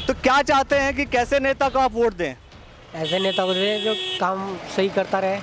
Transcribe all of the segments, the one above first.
तो क्या चाहते हैं कि कैसे नेता को आप वोट दें? ऐसे नेता को दें जो काम सही करता रहे।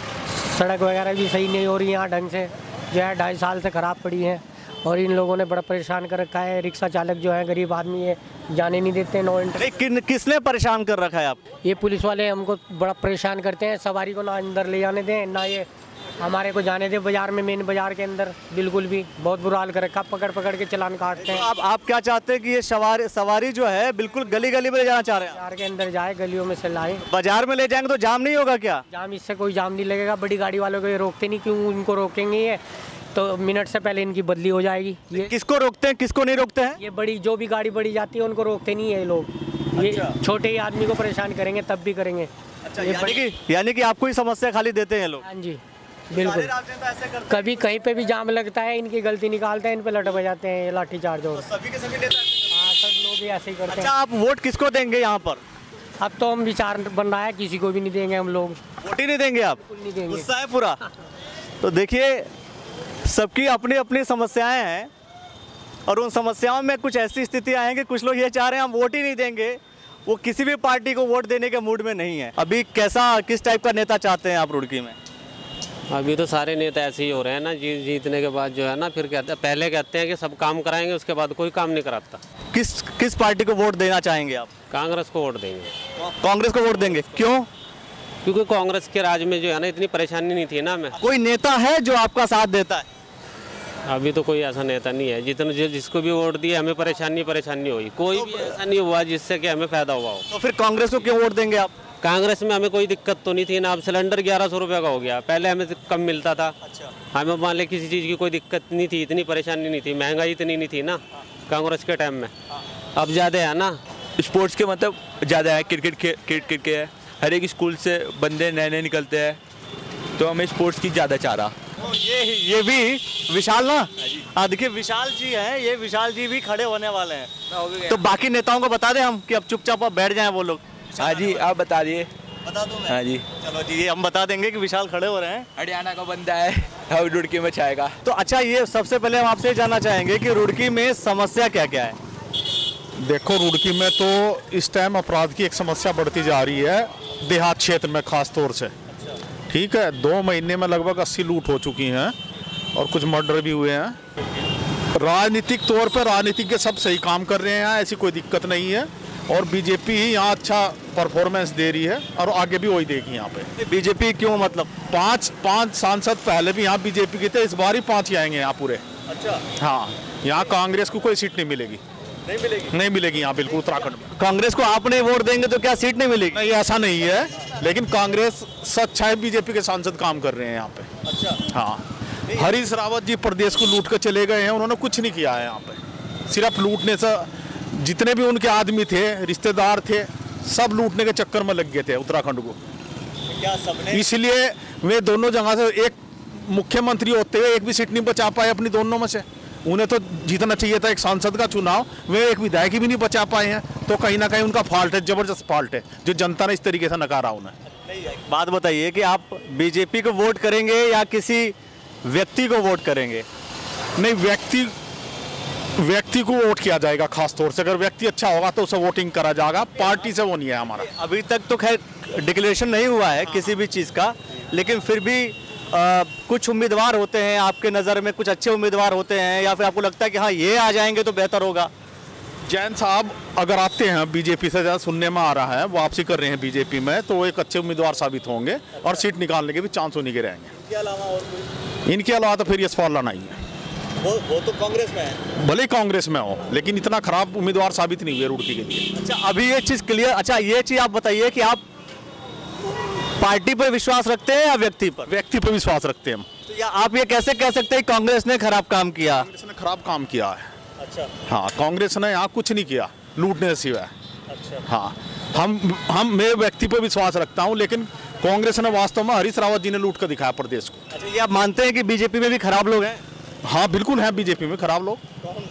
सड़क वगैरह भी सही नहीं हो रही यहाँ ढंग से, जो है 2.5 साल से ख़राब पड़ी है और इन लोगों ने बड़ा परेशान कर रखा है। रिक्शा चालक जो है गरीब आदमी है, जाने नहीं देते, नो एंट्री। किसने परेशान कर रखा है आप? ये पुलिस वाले हमको बड़ा परेशान करते हैं। सवारी को ना अंदर ले जाने दें, ना ये हमारे को जाने दें बाजार में, मेन बाजार के अंदर बिल्कुल भी बहुत बुरा हाल कर रखा। पकड़ पकड़ के चालान काटते हैं। तो आप क्या चाहते हैं कि ये सवारी जो है बिल्कुल गली गली में ले जाना चाह रहे हैं? बाजार के अंदर जाए, गलियों में से लाए। बाजार में ले जाएंगे तो जाम नहीं होगा क्या? जाम, इससे कोई जाम नहीं लगेगा। बड़ी गाड़ी वालों को ये रोकते नहीं, क्यों इनको रोकेंगे? ये तो मिनट से पहले इनकी बदली हो जाएगी। ये किसको रोकते हैं, किसको नहीं रोकते हैं? ये बड़ी जो भी गाड़ी बड़ी जाती है उनको रोकते नहीं है ये लोग। ये छोटे ही आदमी को परेशान करेंगे तब भी करेंगे। अच्छा, यानी कि आपको ही समस्या खाली देते हैं लोग? हाँ जी, बिल्कुल। कभी कहीं पे भी जाम लगता है, इनकी गलती निकालते हैं, इन पे लट बजाते हैं, लाठी चार्ज हो। सभी के सभी नेता? हाँ, सब लोग ही ऐसे ही करते हैं। अच्छा, आप वोट किसको देंगे यहाँ पर? अब तो हम विचार बन रहा है, किसी को भी नहीं देंगे हम लोग। वोट ही नहीं देंगे आप? नहीं देंगे। गुस्सा है पूरा? तो देखिए, सबकी अपनी अपनी समस्याएं हैं और उन समस्याओं में कुछ ऐसी स्थितियां हैं कि कुछ लोग ये चाह रहे हैं हम वोट ही नहीं देंगे। वो किसी भी पार्टी को वोट देने के मूड में नहीं है। अभी किस टाइप का नेता चाहते हैं आप रुड़की में? अभी तो सारे नेता ऐसे ही हो रहे हैं ना, जीतने के बाद जो है ना, फिर पहले कहते हैं कि सब काम कराएंगे, उसके बाद कोई काम नहीं कराता। किस पार्टी को वोट देना चाहेंगे आप? कांग्रेस को वोट देंगे। कांग्रेस को वोट देंगे, क्यों? क्योंकि कांग्रेस के राज में जो है ना इतनी परेशानी नहीं थी ना हमें। कोई नेता है जो आपका साथ देता है? अभी तो कोई ऐसा नेता नहीं है। जिसको भी वोट दिए हमें परेशानी हुई। कोई भी ऐसा नहीं हुआ जिससे कि हमें फायदा हुआ हो। तो फिर कांग्रेस को क्यों वोट देंगे आप? कांग्रेस में हमें कोई दिक्कत तो नहीं थी ना। अब सिलेंडर 1100 रुपये का हो गया, पहले हमें कम मिलता था। अच्छा। हमें मान लें किसी चीज़ की कोई दिक्कत नहीं थी, इतनी परेशानी नहीं थी, महंगाई इतनी नहीं थी ना कांग्रेस के टाइम में। अब ज़्यादा है ना। स्पोर्ट्स के मतलब ज़्यादा है, क्रिकेट के है। हर एक स्कूल से बंदे नए निकलते हैं, तो हमें स्पोर्ट्स की ज़्यादा चाह रहा। ये भी विशाल ना? हाँ, देखिए विशाल जी हैं, ये विशाल जी भी खड़े होने वाले हैं। तो बाकी नेताओं को बता दें हम कि अब चुपचाप आप बैठ जाएं वो लोग? हाँ जी, आप बता दिए। बता दूं मैं? हाँ जी, चलो जी, ये हम बता देंगे कि विशाल खड़े हो रहे हैं। हरियाणा का बंदा है, अब रुड़की में छाएगा। तो अच्छा, ये सबसे पहले हम आपसे जानना चाहेंगे कि रुड़की में समस्या क्या क्या है? देखो, रुड़की में तो इस टाइम अपराध की एक समस्या बढ़ती जा रही है, देहात क्षेत्र में खास तौर से। ठीक है, 2 महीने में लगभग 80 लूट हो चुकी हैं और कुछ मर्डर भी हुए हैं। राजनीतिक तौर पर राजनीतिक के सब सही काम कर रहे हैं, ऐसी कोई दिक्कत नहीं है और बीजेपी ही यहाँ अच्छा परफॉर्मेंस दे रही है और आगे भी वही देगी यहाँ पे। बीजेपी क्यों? मतलब पांच सांसद पहले भी यहाँ बीजेपी के थे, इस बार ही 5 ही आएंगे यहाँ पूरे। अच्छा। हाँ, यहाँ कांग्रेस को कोई सीट नहीं मिलेगी। नहीं मिलेगी यहाँ बिल्कुल उत्तराखंड में। कांग्रेस को आपने वोट देंगे तो क्या सीट नहीं मिलेगी? नहीं, ऐसा नहीं है, लेकिन कांग्रेस से अच्छा है, बीजेपी के सांसद काम कर रहे हैं यहाँ पे। अच्छा। हाँ, हरीश रावत जी प्रदेश को लूट कर चले गए हैं, उन्होंने कुछ नहीं किया है यहाँ पे। सिर्फ लूटने से, जितने भी उनके आदमी थे, रिश्तेदार थे, सब लूटने के चक्कर में लग गए थे उत्तराखंड को। क्या सबने? इसलिए वे दोनों जगह से, एक मुख्यमंत्री होते हुए एक भी सीट नहीं बचा पाए अपनी दोनों में से। उन्हें तो जीतना चाहिए था एक सांसद का चुनाव, वे एक विधायक भी नहीं बचा पाए हैं। तो कहीं ना कहीं उनका फॉल्ट है, जबरदस्त फॉल्ट है, जो जनता ने इस तरीके से नकारा उन्हें। बात बताइए कि आप बीजेपी को वोट करेंगे या किसी व्यक्ति को वोट करेंगे? नहीं, व्यक्ति को वोट किया जाएगा खास तौर से। अगर व्यक्ति अच्छा होगा तो उसे वोटिंग करा जाएगा, पार्टी से वो नहीं है हमारा। अभी तक तो खैर डिक्लेरेशन नहीं हुआ है किसी भी चीज़ का, लेकिन फिर भी कुछ उम्मीदवार होते हैं आपके नज़र में, कुछ अच्छे उम्मीदवार होते हैं, या फिर आपको लगता है कि हाँ ये आ जाएंगे तो बेहतर होगा? जैन साहब अगर आते हैं बीजेपी से, ज़्यादा सुनने में आ रहा है वापसी कर रहे हैं बीजेपी में, तो वो एक अच्छे उम्मीदवार साबित होंगे और सीट निकालने के भी चांस उन्हीं के रहेंगे। इनके अलावा तो फिर यशपाल राणा ही है। वो तो कांग्रेस में है। भले कांग्रेस में हो, लेकिन इतना खराब उम्मीदवार साबित नहीं हुए रुड़की के लिए। अच्छा, अभी ये चीज़ क्लियर। अच्छा, ये चीज़ आप बताइए कि आप पार्टी पर विश्वास रखते हैं या व्यक्ति पर? व्यक्ति पर विश्वास रखते हैं हम। तो या आप ये कैसे कह सकते हैं कांग्रेस ने खराब काम किया? कांग्रेस ने खराब काम किया है। अच्छा। हाँ, कांग्रेस ने यहाँ कुछ नहीं किया लूटने से सिवाय। अच्छा। हाँ, मैं व्यक्ति पर विश्वास रखता हूँ, लेकिन कांग्रेस ने वास्तव में हरीश रावत जी ने लूट कर दिखाया प्रदेश को। अच्छा, ये आप मानते हैं कि बीजेपी में भी खराब लोग हैं? हाँ, बिल्कुल है बीजेपी में खराब लोग।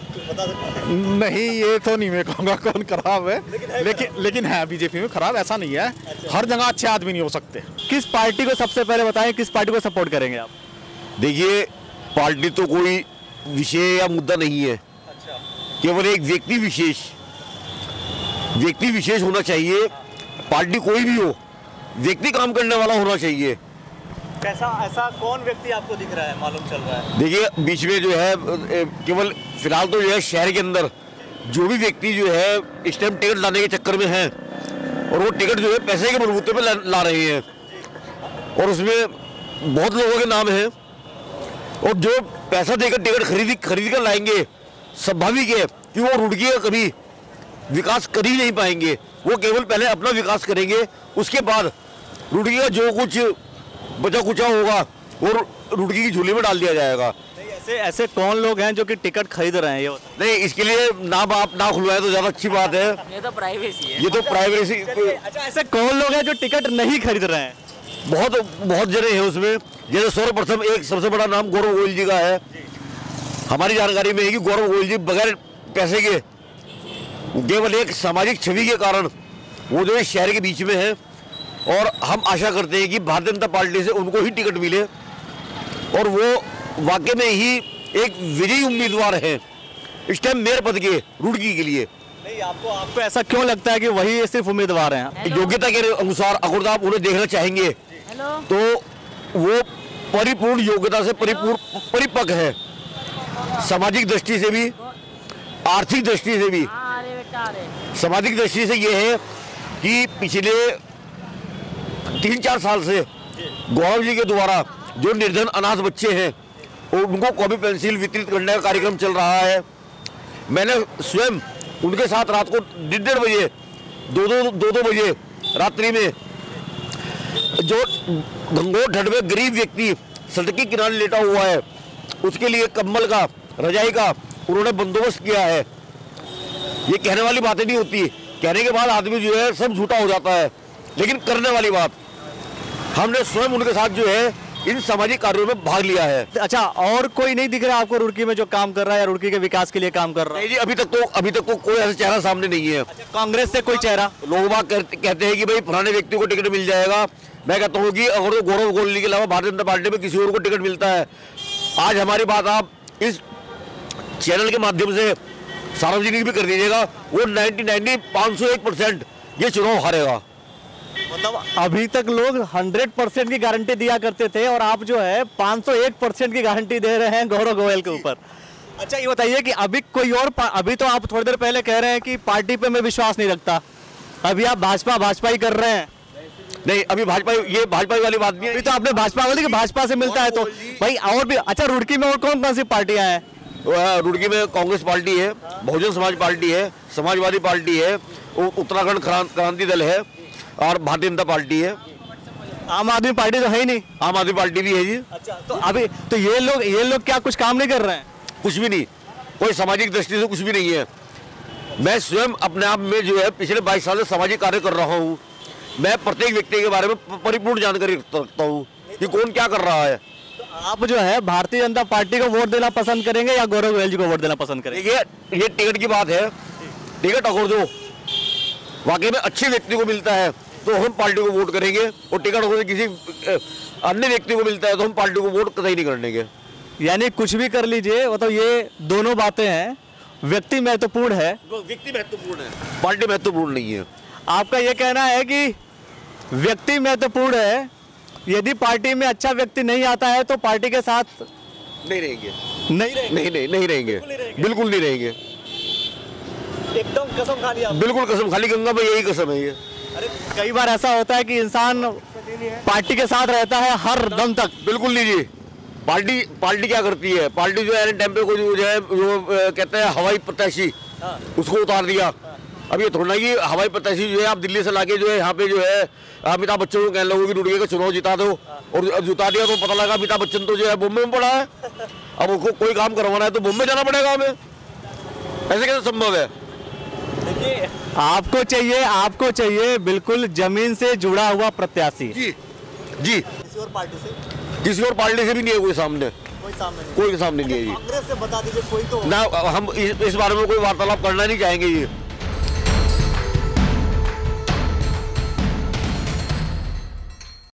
नहीं, ये तो नहीं मैं कहूँगा कौन खराब है, लेकिन है बीजेपी में खराब, ऐसा नहीं है। हर जगह अच्छे आदमी नहीं हो सकते। किस पार्टी को सबसे पहले बताएं, किस पार्टी को सपोर्ट करेंगे आप? देखिए, पार्टी तो कोई विषय या मुद्दा नहीं है। अच्छा। केवल एक व्यक्ति विशेष व्यक्ति विशेष होना चाहिए, पार्टी कोई भी हो, व्यक्ति काम करने वाला होना चाहिए। कैसा ऐसा कौन व्यक्ति आपको दिख रहा है, मालूम चल रहा है? देखिए बीच में जो है केवल फिलहाल तो जो है शहर के अंदर जो भी व्यक्ति जो है इस टाइम टिकट लाने के चक्कर में है और वो टिकट जो है पैसे के बलबूते पे ला रहे हैं और उसमें बहुत लोगों के नाम हैं और जो पैसा देकर टिकट खरीद कर लाएंगे, स्वाभाविक है कि वो रुड़की का कभी विकास कर ही नहीं पाएंगे। वो केवल पहले अपना विकास करेंगे, उसके बाद रुड़की का जो कुछ बचा कुचा होगा वो रुड़की की झोली में डाल दिया जाएगा। ऐसे कौन लोग हैं जो कि टिकट खरीद रहे हैं? ये नहीं, इसके लिए नाम आप ना खुलवाए तो ज्यादा अच्छी बात है। ये तो प्राइवेसी है। ये तो प्राइवेसी। अच्छा, ऐसे कौन लोग हैं जो टिकट नहीं खरीद रहे हैं? बहुत जने हैं उसमें। जैसे सर्वप्रथम एक सबसे बड़ा नाम गौरव गोयल जी का है। हमारी जानकारी में है कि गौरव गोयल जी बगैर पैसे के केवल एक सामाजिक छवि के कारण वो जो है शहर के बीच में है और हम आशा करते हैं कि भारतीय जनता पार्टी से उनको ही टिकट मिले और वो वाकई में ही एक विजयी उम्मीदवार है इस टाइम मेयर पद के रुड़की के लिए। नहीं, आपको ऐसा क्यों लगता है कि वही सिर्फ उम्मीदवार हैं? योग्यता के अनुसार अगर आप उन्हें देखना चाहेंगे तो वो परिपूर्ण योग्यता से परिपक्व है, सामाजिक दृष्टि से भी, आर्थिक दृष्टि से भी। सामाजिक दृष्टि से ये है कि पिछले 3-4 साल से गौरव जी के द्वारा जो निर्धन अनाथ बच्चे हैं उनको कॉपी पेंसिल वितरित करने का कार्यक्रम चल रहा है। मैंने स्वयं उनके साथ रात को 1:30 बजे 2 बजे रात्रि में जो घंघोर ठंड में गरीब व्यक्ति सड़क के किनारे लेटा हुआ है उसके लिए कंबल का, रजाई का उन्होंने बंदोबस्त किया है। ये कहने वाली बातें नहीं होती, कहने के बाद आदमी जो है सब झूठा हो जाता है, लेकिन करने वाली बात हमने स्वयं उनके साथ जो है इन सामाजिक कार्यों में भाग लिया है। अच्छा, और कोई नहीं दिख रहा आपको रुड़की में जो काम कर रहा है या रुड़की के विकास के लिए काम कर रहा है? नहीं जी, अभी तक तो कोई ऐसा चेहरा सामने नहीं है। अच्छा, कांग्रेस से कोई चेहरा? लोग बात कहते हैं कि भाई फलाने व्यक्ति को टिकट मिल जाएगा। मैं कहता हूँ कि अगर तो गौरव गोयल के अलावा भारतीय जनता पार्टी में किसी और को टिकट मिलता है, आज हमारी बात आप इस चैनल के माध्यम से सार्वजनिक भी कर दीजिएगा, वो 501% ये चुनाव हारेगा। मतलब अभी तक लोग 100% की गारंटी दिया करते थे और आप जो है 501% की गारंटी दे रहे हैं गौरव गोयल के ऊपर। अच्छा, ये बताइए कि अभी कोई और अभी तो आप थोड़ी देर पहले कह रहे हैं कि पार्टी पे मैं विश्वास नहीं रखता, अभी आप भाजपा ही कर रहे हैं। नहीं, अभी भाजपा वाली बात नहीं है। अभी तो आपने भाजपा बोली कि भाजपा से मिलता है तो भाई और भी। अच्छा, रुड़की में और कौन कौन सी पार्टियां हैं? रुड़की में कांग्रेस पार्टी है, बहुजन समाज पार्टी है, समाजवादी पार्टी है, उत्तराखंड क्रांति दल है और भारतीय जनता पार्टी है। आम आदमी पार्टी तो है ही नहीं? आम आदमी पार्टी भी है जी। अच्छा, तो अभी तो ये लोग क्या कुछ काम नहीं कर रहे हैं? कुछ भी नहीं, कोई सामाजिक दृष्टि से कुछ भी नहीं है। मैं स्वयं अपने आप में जो है पिछले 22 साल से सामाजिक कार्य कर रहा हूँ। मैं प्रत्येक व्यक्ति के बारे में परिपूर्ण जानकारी रखता हूँ कि कौन क्या कर रहा है। तो आप जो है भारतीय जनता पार्टी को वोट देना पसंद करेंगे या गौरव गोयल जी को वोट देना पसंद करेंगे? ये टिकट की बात है। टिकट अगर जो वाकई में अच्छे व्यक्ति को मिलता है तो हम पार्टी को वोट करेंगे और टिकट अगर किसी अन्य व्यक्ति को मिलता है तो हम पार्टी को वोट कतई नहीं करेंगे। यानी कुछ भी कर लीजिए, मतलब ये दोनों बातें हैं, व्यक्ति महत्वपूर्ण है, व्यक्ति महत्वपूर्ण है, पार्टी महत्वपूर्ण नहीं है। आपका ये कहना है कि व्यक्ति महत्वपूर्ण है, यदि पार्टी में अच्छा व्यक्ति नहीं आता है तो पार्टी के साथ नहीं रहेंगे। नहीं रहेंगे, बिल्कुल नहीं रहेंगे। एकदम कसम खा लिया? बिल्कुल कसम, खाली गंगा में यही कसम है ये। अरे कई बार ऐसा होता है कि इंसान पार्टी के साथ रहता है हर दम तक। बिल्कुल नहीं जी, पार्टी क्या करती है, पार्टी जो है टाइम पे को जो है जो कहते हैं हवाई प्रत्याशी उसको उतार दिया। अब ये थोड़ा कि हवाई प्रत्याशी जो है आप दिल्ली से लाके जो है यहाँ पे जो है अमिताभ बच्चन को कहने लगो कि रुड़की का चुनाव जिता दो, और जिता दिया तो पता लगा अमिताभ बच्चन तो जो है बॉम्बे में पड़ा है। अब उसको कोई काम करवाना है तो बॉम्बे जाना पड़ेगा हमें, ऐसे कैसे संभव है? देखिए, आपको चाहिए बिल्कुल जमीन से जुड़ा हुआ प्रत्याशी। जी किसी और पार्टी से भी नहीं है कोई सामने नहीं है जी। कांग्रेस से बता दीजिए कोई तो ना, हम इस बारे में कोई वार्तालाप करना नहीं चाहेंगे जी।